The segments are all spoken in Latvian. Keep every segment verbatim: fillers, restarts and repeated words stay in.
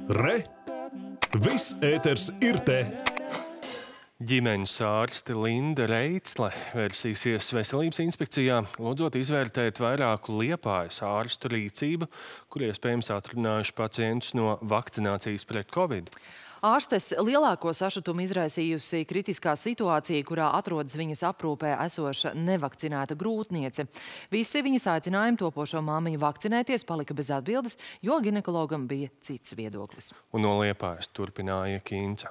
Re! Viss ēters ir te! Ģimenes ārste Linda Reitzle vērsīsies Veselības inspekcijā, lūdzot izvērtēt vairāku Liepājas ārstu rīcību, kur iespējams atrunājuši pacientus no vakcinācijas pret covid. Ārstes lielāko sašutumu izraisījusi kritiskā situācija, kurā atrodas viņas aprūpē esoša nevakcinēta grūtniece. Visi viņas aicinājumi topošo māmiņu vakcinēties palika bez atbildes, jo ginekologam bija cits viedoklis. Un no Liepājas turpināja Kīnca.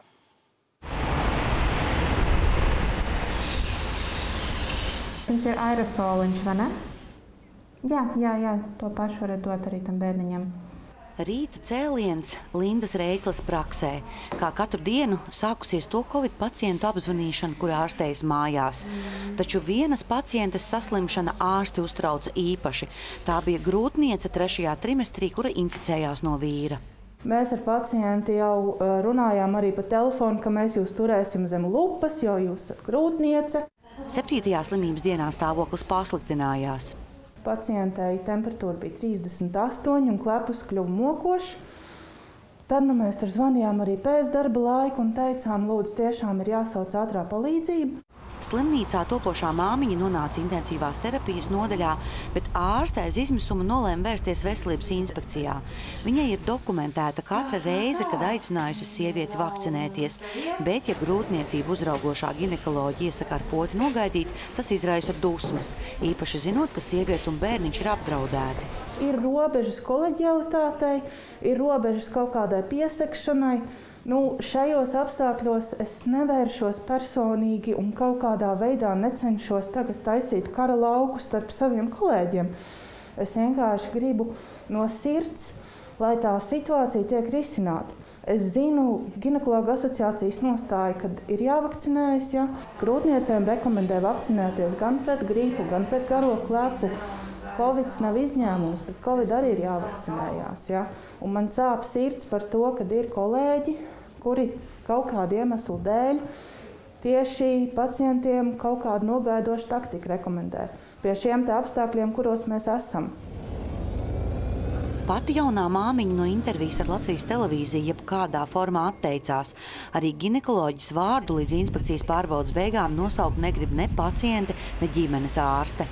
Jums ir aerosoliņš, vai ne? Jā, jā, jā, to pašu varat dot arī tam bērniņam. Rīta cēliens Lindas Reitzles praksē. Kā katru dienu sākusies to covid pacientu apzvanīšana, kuri ārstējas mājās. Taču vienas pacientes saslimšana ārsti uztrauca īpaši. Tā bija grūtniece trešajā trimestrī, kura inficējās no vīra. Mēs ar pacienti jau runājām arī pa telefonu, ka mēs jūs turēsim zem lupas, jo jūs esat grūtniece. Septītajā slimības dienā stāvoklis pasliktinājās. Pacientei temperatūra bija trīsdesmit astoņi un klepus kļuva mokošs. Tad nu, mēs tur zvanījām arī pēc darba laika un teicām, lūdzu, tiešām ir jāsauc ātrā palīdzība. Slimnīcā topošā māmiņa nonāca intensīvās terapijas nodaļā, bet ārste aiz izmisuma nolēma vērsties Veselības inspekcijā. Viņai ir dokumentēta katra reize, kad aicinājusi sievieti vakcinēties, bet, ja grūtniecību uzraugošā ginekoloģija iesaka ar poti nogaidīt, tas izraisa dusmas, īpaši zinot, ka sieviete un bērniņš ir apdraudēti. Ir robežas koleģialitātei, ir robežas kaut kādai piesakšanai. Nu, šajos apstākļos es nevēršos personīgi un kaut kādā veidā necenšos tagad taisīt kara lauku starp saviem kolēģiem. Es vienkārši gribu no sirds, lai tā situācija tiek risināta. Es zinu ginekologu asociācijas nostāju, kad ir jāvakcinējas. Ja? Grūtniecēm rekomendē vakcinēties gan pret gripu, gan pret garo klepu. Covid nav izņēmums, pret covid arī ir jāvakcinējās. Ja? Un man sāp sirds par to, kad ir kolēģi, kuri kaut kādu iemeslu dēļ tieši pacientiem kaut kādu nogaidošu taktiku rekomendē. Pie šiem te apstākļiem, kuros mēs esam. Pati jaunā māmiņa no intervijas ar Latvijas televīziju jebkādā formā atteicās. Arī ginekoloģis vārdu līdz inspekcijas pārbaudas beigām nosaukt negrib ne paciente, ne ģimenes ārste.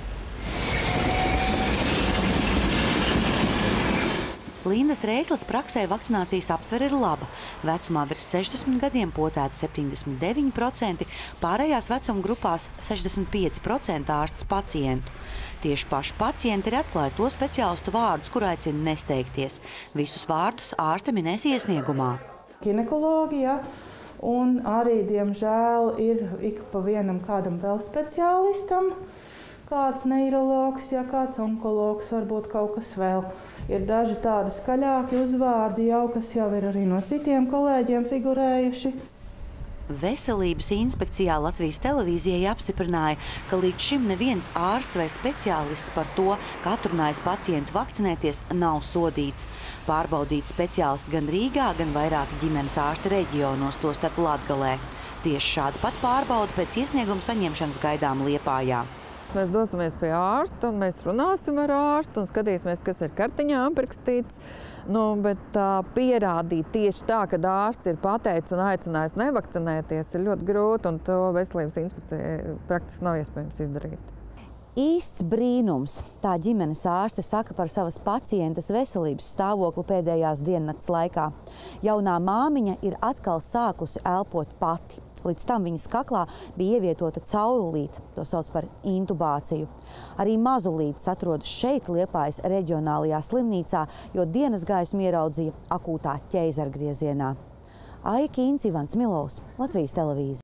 Lindas Reitzles praksē vakcinācijas aptvere ir laba. Vecumā virs sešdesmit gadiem potēti septiņdesmit deviņi procenti, pārējās vecuma grupās sešdesmit pieci procenti ārstes pacientu. Tieši paši pacienti ir atklāja to speciālistu vārdus, kur aicina nesteigties. Visus vārdus ārste minēs iesniegumā. Ginekoloģija un arī, diemžēl, ir ik pa vienam kādam vēl speciālistam. Kāds neirologs, ja kāds onkologs, varbūt kaut kas vēl. Ir daži tādi skaļāki uzvārdi jau, kas jau ir arī no citiem kolēģiem figurējuši. Veselības inspekcijā Latvijas televīzijai apstiprināja, ka līdz šim neviens ārsts vai speciālists par to, ka atrunājis pacientu vakcinēties, nav sodīts. Pārbaudīt speciālisti gan Rīgā, gan vairāki ģimenes ārsti reģionos, tostarp Latgalē. Tieši šāda pat pārbauda pēc iesnieguma saņemšanas gaidām Liepājā. Mēs dosimies pie ārsta un mēs runāsim ar ārstu un skatīsimies, kas ir kartiņā aprakstīts. Nu, bet tā, pierādīt tieši tā, kad ārsts ir pateicis un aicinājis nevakcinēties, ir ļoti grūti, un to Veselības inspekcijai praktiski nav iespējams izdarīt. Īsts brīnums, tā ģimenes ārste saka par savas pacientes veselības stāvokli pēdējās diennakts laikā. Jaunā māmiņa ir atkal sākusi elpot pati. Līdz tam viņas kaklā bija ievietota caurulīte, to sauc par intubāciju. Arī mazulītes atrodas šeit, Liepājas reģionālajā slimnīcā, jo dienas gaismu ieraudzīja akūtā ķeizargriezienā. Aija Kīnca, Ivans Milovs, Latvijas televīzija.